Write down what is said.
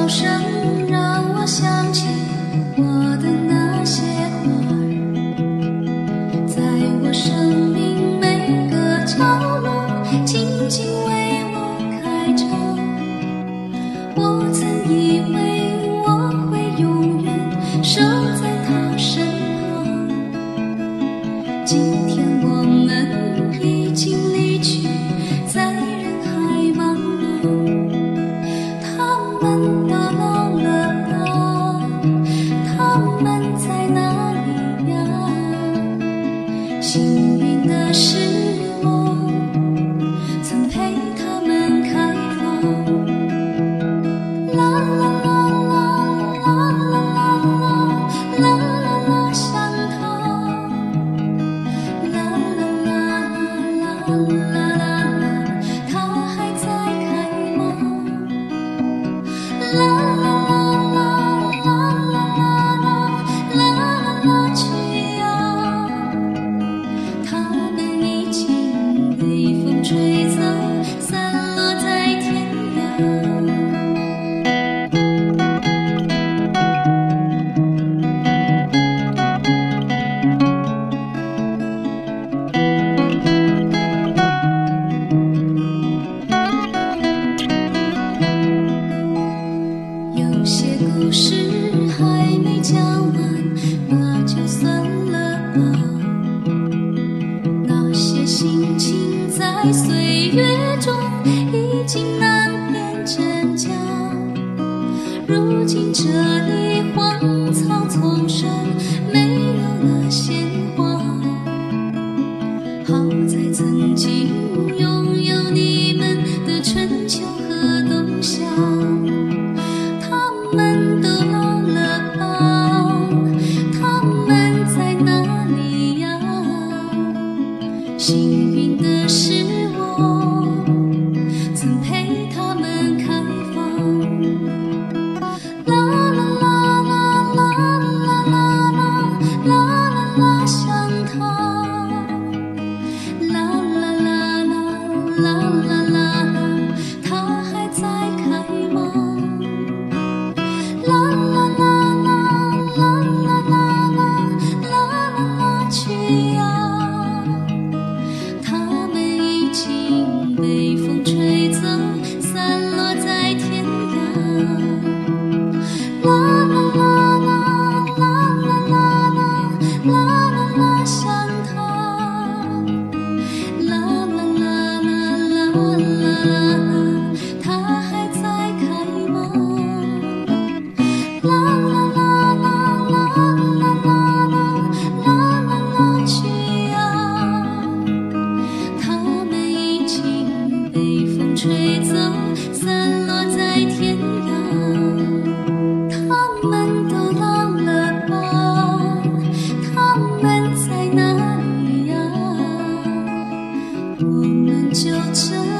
笑声让我想起我的那些花儿，在我生命每个角落静静为我开着。我曾以为我会永远守在她身旁，今天我们已经离去，在人海茫茫。他们都老了吧？他们在哪里呀？幸运的是我曾陪他们开放。啦啦啦啦啦啦啦啦啦啦，想他。啦啦啦啦啦啦啦，他还在开吗？啦啦啦啦啦啦啦啦啦，去呀！他们已经被风吹走，散落在天涯。有些故事还没讲完，那就算了吧。那些心情在岁月中已经难辨真假。如今这里荒草丛生，没有了鲜花。好在曾经拥有你们的春秋和冬夏。他们都老了吧？他们在哪里呀？幸运的是我曾陪他们开放。啦啦啦啦啦啦啦啦啦啦，想他。啦啦啦啦啦啦啦，他还在开吗？啦啦啦啦啦啦啦啦啦啦，去呀！他们已经被风吹走，散落在天涯。啦啦啦啦啦啦啦啦啦，想他。啦啦啦啦啦啦啦，他还在开吗？啦啦啦啦啦啦啦啦啦，去呀！他们已经被风吹走，散落在天涯。他们都老了吧？他们在哪里呀？我们就这